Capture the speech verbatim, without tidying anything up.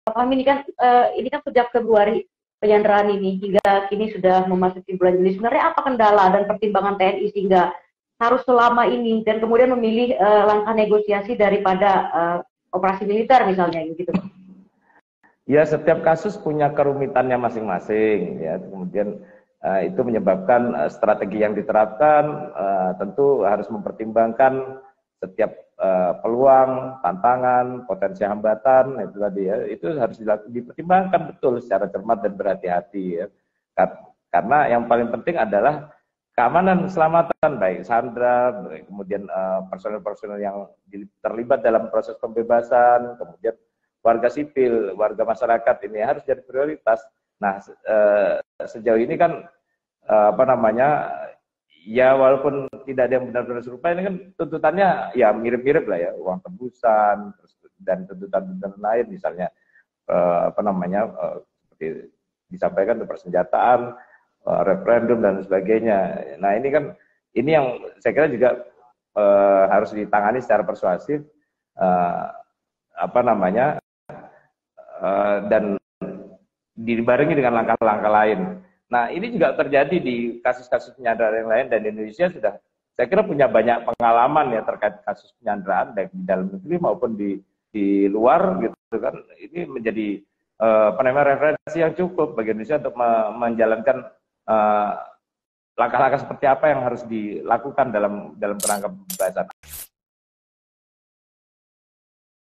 paham ini kan uh, ini kan sejak Februari penyanderaan ini hingga kini sudah memasuki bulan Juli. Sebenarnya apa kendala dan pertimbangan T N I sehingga harus selama ini dan kemudian memilih uh, langkah negosiasi daripada uh, operasi militer misalnya gitu? Ya, setiap kasus punya kerumitannya masing-masing ya. Kemudian uh, itu menyebabkan uh, strategi yang diterapkan uh, tentu harus mempertimbangkan setiap uh, peluang, tantangan, potensi hambatan itu tadi ya. Itu harus dipertimbangkan betul secara cermat dan berhati-hati ya. Karena yang paling penting adalah keamanan, keselamatan baik sandra, kemudian personel-personel uh, yang terlibat dalam proses pembebasan, kemudian warga sipil, warga masyarakat ini harus jadi prioritas. Nah, uh, sejauh ini kan uh, apa namanya, ya walaupun tidak ada yang benar-benar serupa, ini kan tuntutannya ya mirip-mirip lah ya, uang tebusan terus, dan tuntutan-tuntutan lain misalnya uh, apa namanya uh, seperti disampaikan untuk persenjataan, uh, referendum dan sebagainya. Nah ini kan ini yang saya kira juga uh, harus ditangani secara persuasif, uh, apa namanya uh, dan dibarengi dengan langkah-langkah lain. Nah, ini juga terjadi di kasus-kasus penyanderaan yang lain, dan Indonesia sudah, saya kira punya banyak pengalaman ya terkait kasus penyanderaan baik di dalam negeri maupun di di luar gitu kan. Ini menjadi uh, apa namanya referensi yang cukup bagi Indonesia untuk me menjalankan langkah-langkah uh, seperti apa yang harus dilakukan dalam dalam kerangka pembebasan.